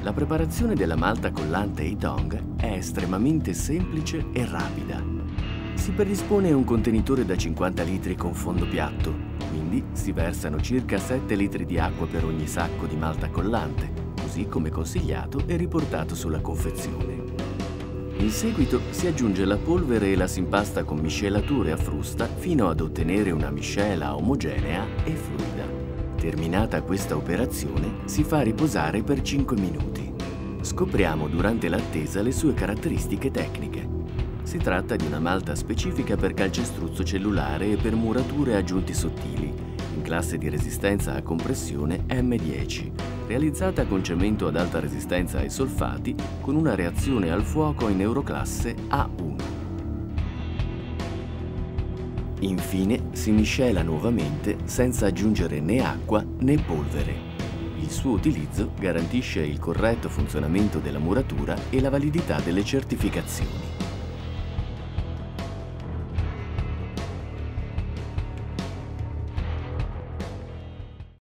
La preparazione della malta collante Eitong è estremamente semplice e rapida. Si predispone un contenitore da 50 litri con fondo piatto, quindi si versano circa 7 litri di acqua per ogni sacco di malta collante, così come consigliato e riportato sulla confezione. In seguito si aggiunge la polvere e la si impasta con miscelature a frusta fino ad ottenere una miscela omogenea e fluida. Terminata questa operazione, si fa riposare per 5 minuti. Scopriamo durante l'attesa le sue caratteristiche tecniche. Si tratta di una malta specifica per calcestruzzo cellulare e per murature a giunti sottili, in classe di resistenza a compressione M10, realizzata con cemento ad alta resistenza ai solfati con una reazione al fuoco in euroclasse A1. Infine si miscela nuovamente senza aggiungere né acqua né polvere. Il suo utilizzo garantisce il corretto funzionamento della muratura e la validità delle certificazioni.